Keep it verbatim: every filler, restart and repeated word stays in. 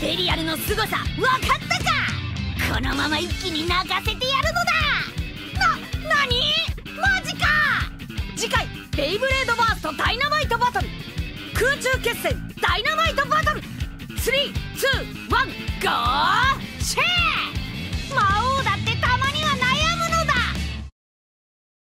ベリアルの凄さ分かったか。このまま一気に泣かせてやるのだ。な、なに？マジか。次回ベイブレードバーストダイナマイトバトル、空中決戦ダイナマイトバトル、スリー、ツー、ワン、ゴー。